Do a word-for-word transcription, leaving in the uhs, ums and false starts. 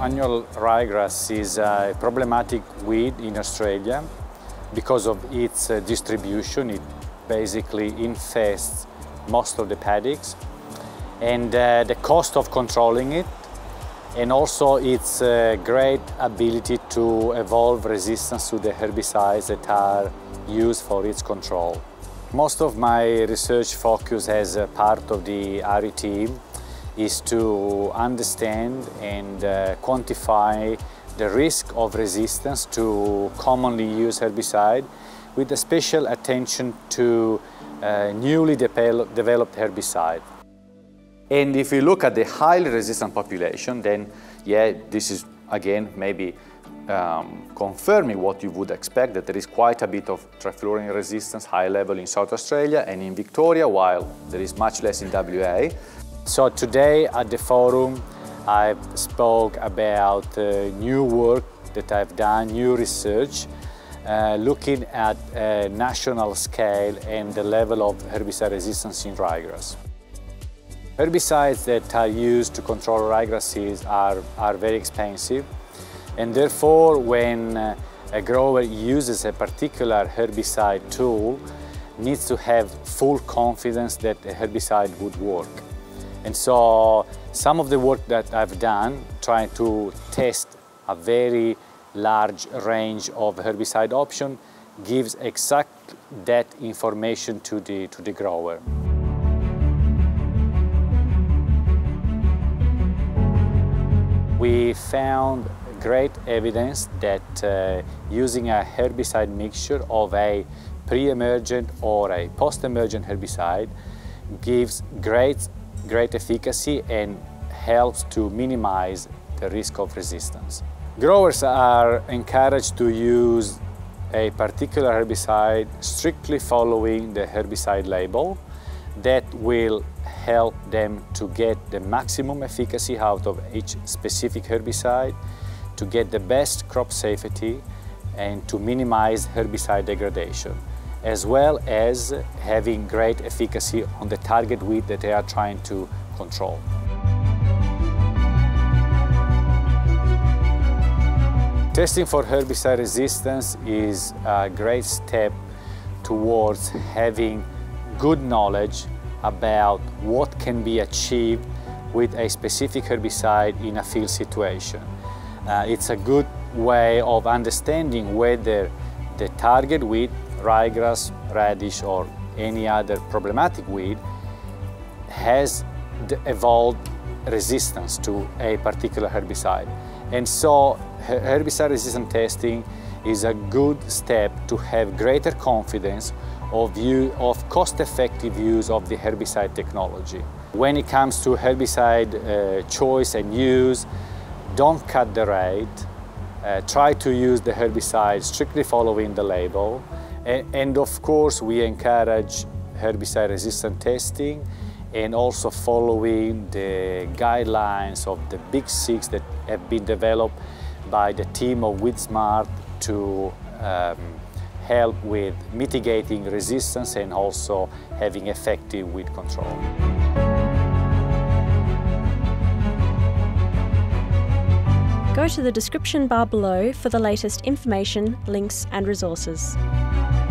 annual ryegrass is a problematic weed in Australia because of its uh, distribution. It basically infests most of the paddocks, and uh, the cost of controlling it, and also its uh, great ability to evolve resistance to the herbicides that are used for its control. Most of my research focus as a part of the A H R I team is to understand and uh, quantify the risk of resistance to commonly used herbicide, with a special attention to uh, newly develop, developed herbicide. And if we look at the highly resistant population, then yeah, this is again maybe um, confirming what you would expect, that there is quite a bit of trifluorine resistance, high level in South Australia and in Victoria, while there is much less in W A. So today at the forum, I've spoke about uh, new work that I've done, new research, uh, looking at a national scale and the level of herbicide resistance in ryegrass. Herbicides that are used to control ryegrasses are, are very expensive, and therefore when uh, a grower uses a particular herbicide tool, needs to have full confidence that the herbicide would work. And so some of the work that I've done, trying to test a very large range of herbicide options, gives exact that information to the, to the grower. We found great evidence that uh, using a herbicide mixture of a pre-emergent or a post-emergent herbicide gives great, great efficacy and helps to minimize the risk of resistance. Growers are encouraged to use a particular herbicide strictly following the herbicide label. That will help them to get the maximum efficacy out of each specific herbicide, to get the best crop safety and to minimize herbicide degradation, as well as having great efficacy on the target weed that they are trying to control. Testing for herbicide resistance is a great step towards having good knowledge about what can be achieved with a specific herbicide in a field situation. Uh, it's a good way of understanding whether the target weed, ryegrass, radish or any other problematic weed, has evolved resistance to a particular herbicide. And so herbicide resistant testing is a good step to have greater confidence of, use, of cost-effective use of the herbicide technology. When it comes to herbicide uh, choice and use, don't cut the rate. Uh, try to use the herbicide strictly following the label. And, and of course, we encourage herbicide resistant testing and also following the guidelines of the Big Six that have been developed by the team of WeedSmart to um, help with mitigating resistance and also having effective weed control. Go to the description bar below for the latest information, links and resources.